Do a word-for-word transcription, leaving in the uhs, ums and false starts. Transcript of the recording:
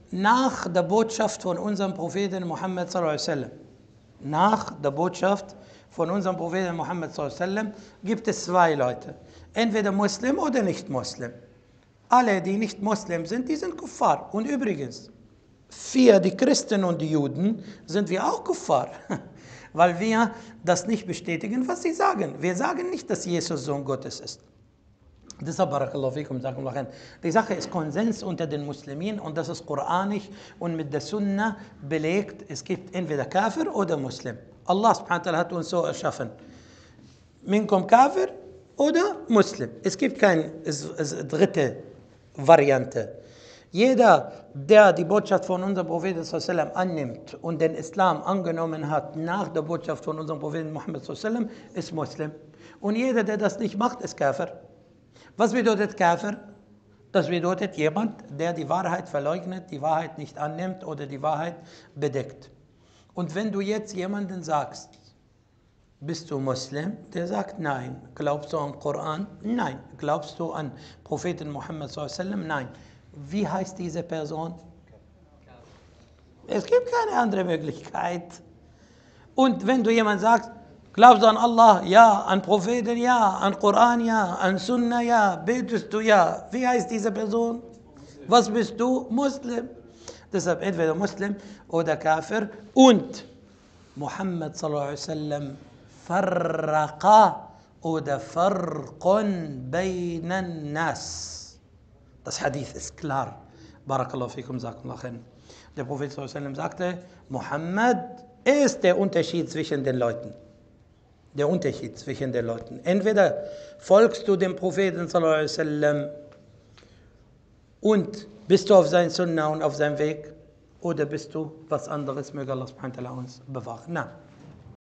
nach der Botschaft von unserem Propheten Muhammad sallallahu alaihi wasallam, nach der Botschaft von unserem Propheten Muhammad sallallahu alaihi wasallam gibt es zwei Leute, entweder Muslim oder nicht Muslim. Alle, die nicht Muslim sind, die sind Kuffar. Und übrigens, für die Christen und die Juden sind wir auch Kuffar, weil wir das nicht bestätigen, was sie sagen. Wir sagen nicht, dass Jesus Sohn Gottes ist. Deshalb, Barakallahu fikum, die Sache ist Konsens unter den Muslimen und das ist koranisch und mit der Sunna belegt. Es gibt entweder Kafir oder Muslim. Allah subhanahu wa ta'ala hat uns so erschaffen. Minkum Kafir oder Muslim. Es gibt keine dritte Variante. Jeder, der die Botschaft von unserem Propheten sallallahu alaihi wasallam annimmt und den Islam angenommen hat nach der Botschaft von unserem Propheten Muhammad sallallahu alaihi wasallam, ist Muslim. Und jeder, der das nicht macht, ist Kafir. Was bedeutet Kafir? Das bedeutet jemand, der die Wahrheit verleugnet, die Wahrheit nicht annimmt oder die Wahrheit bedeckt. Und wenn du jetzt jemanden sagst, bist du Muslim? Der sagt nein. Glaubst du an den Koran? Nein. Glaubst du an Propheten Muhammad sallallahu alaihi wasallam? Nein. Wie heißt diese Person? Es gibt keine andere Möglichkeit. Und wenn du jemand sagst, glaubst du an Allah? Ja. An Propheten? Ja. An Koran? Ja. An Sunna? Ja. Betest du? Ja. Wie heißt diese Person? Was bist du? Muslim. Deshalb entweder Muslim oder Kafir. Und Muhammad sallallahu alaihi wasallam farraqa oder farqun bainan nas. Das Hadith ist klar. Barakallahu fikum, Zakumullah khair. Der Prophet sallallahu alaihi wasallam sagte, Muhammad ist der Unterschied zwischen den Leuten. Der Unterschied zwischen den Leuten. Entweder folgst du dem Propheten sallallahu alaihi wasallam und bist du auf seinem Sunnah und auf seinem Weg, oder bist du was anderes, möge Allah subhanahu wa ta'ala uns bewahren. Na.